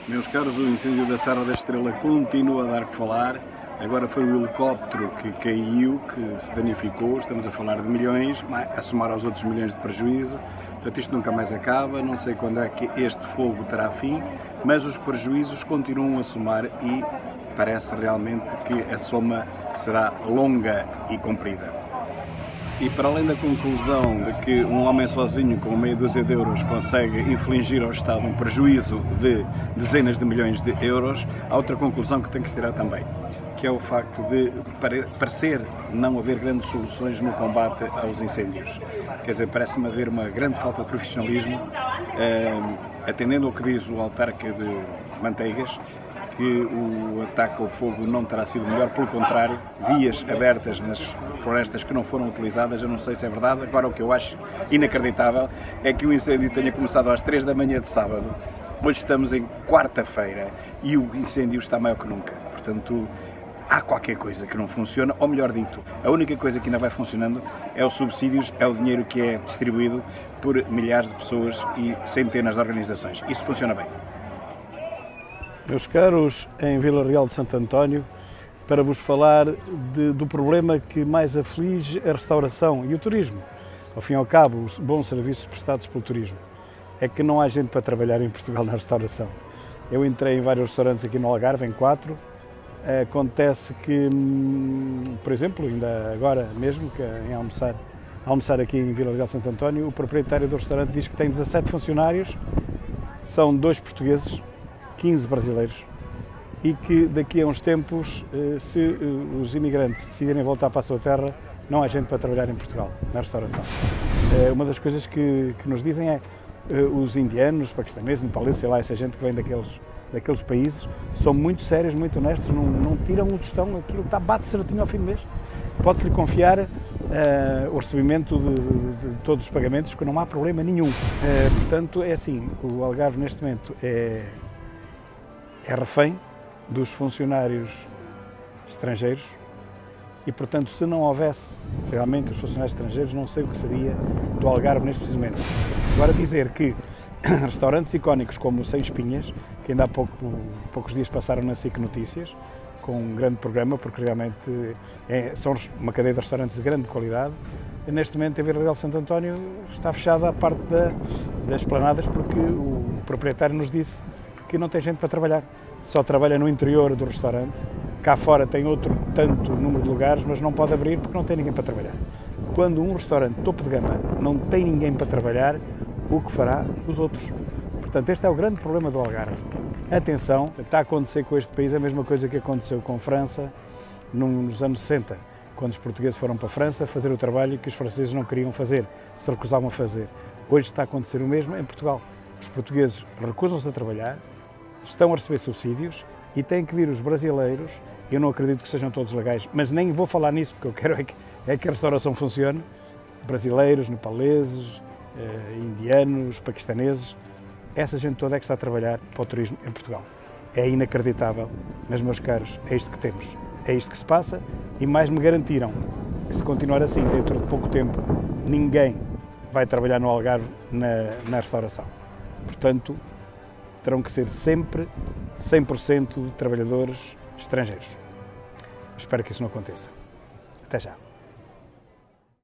Meus caros, o incêndio da Serra da Estrela continua a dar que falar. Agora foi o helicóptero que caiu, que se danificou. Estamos a falar de milhões, a somar aos outros milhões de prejuízo. Portanto, isto nunca mais acaba. Não sei quando é que este fogo terá fim, mas os prejuízos continuam a somar e parece realmente que a soma será longa e comprida. E para além da conclusão de que um homem sozinho com meia dúzia de euros consegue infligir ao Estado um prejuízo de dezenas de milhões de euros, há outra conclusão que tem que se tirar também, que é o facto de parecer não haver grandes soluções no combate aos incêndios. Quer dizer, parece-me haver uma grande falta de profissionalismo, atendendo ao que diz o autarca de Manteigas, que o ataque ao fogo não terá sido melhor, pelo contrário, vias abertas nas florestas que não foram utilizadas, eu não sei se é verdade. Agora, o que eu acho inacreditável é que o incêndio tenha começado às 3 da manhã de sábado, hoje estamos em quarta-feira e o incêndio está maior que nunca. Portanto, há qualquer coisa que não funciona, ou melhor dito, a única coisa que ainda vai funcionando é os subsídios, é o dinheiro que é distribuído por milhares de pessoas e centenas de organizações. Isso funciona bem. Meus caros, em Vila Real de Santo António, para vos falar do problema que mais aflige a restauração e o turismo. Ao fim e ao cabo, os bons serviços prestados pelo turismo. É que não há gente para trabalhar em Portugal na restauração. Eu entrei em vários restaurantes aqui no Algarve, em 4. Acontece que, por exemplo, ainda agora mesmo, que em almoçar aqui em Vila Real de Santo António, o proprietário do restaurante diz que tem 17 funcionários, são 2 portugueses, 15 brasileiros, e que daqui a uns tempos, se os imigrantes decidirem voltar para a sua terra, não há gente para trabalhar em Portugal, na restauração. Uma das coisas que nos dizem é os indianos, paquistaneses, nepaleses, sei lá, essa gente que vem daqueles países, são muito sérios, muito honestos, não tiram o tostão, aquilo bate certinho ao fim do mês. Pode-se-lhe confiar o recebimento de todos os pagamentos, que não há problema nenhum. Portanto, é assim, o Algarve neste momento é refém dos funcionários estrangeiros e, portanto, se não houvesse realmente os funcionários estrangeiros, não sei o que seria do Algarve neste preciso momento. Agora dizer que restaurantes icónicos como o Sem Espinhas, que ainda há poucos dias passaram na SIC Notícias, com um grande programa, porque realmente são uma cadeia de restaurantes de grande qualidade, neste momento em Vila Real de Santo António está fechada a parte das esplanadas, porque o proprietário nos disse que não tem gente para trabalhar, só trabalha no interior do restaurante, cá fora tem outro tanto número de lugares, mas não pode abrir porque não tem ninguém para trabalhar. Quando um restaurante topo de gama não tem ninguém para trabalhar, o que fará os outros? Portanto, este é o grande problema do Algarve. Atenção, está a acontecer com este país a mesma coisa que aconteceu com a França nos anos 60, quando os portugueses foram para a França fazer o trabalho que os franceses não queriam fazer, se recusavam a fazer. Hoje está a acontecer o mesmo em Portugal. Os portugueses recusam-se a trabalhar, estão a receber subsídios e têm que vir os brasileiros. Eu não acredito que sejam todos legais, mas nem vou falar nisso, porque eu quero é que a restauração funcione. Brasileiros, nepaleses, indianos, paquistaneses, essa gente toda é que está a trabalhar para o turismo em Portugal. É inacreditável, mas, meus caros, é isto que temos, é isto que se passa, e mais me garantiram que, se continuar assim, dentro de pouco tempo, ninguém vai trabalhar no Algarve na restauração. Portanto, terão que ser sempre 100% de trabalhadores estrangeiros. Espero que isso não aconteça. Até já.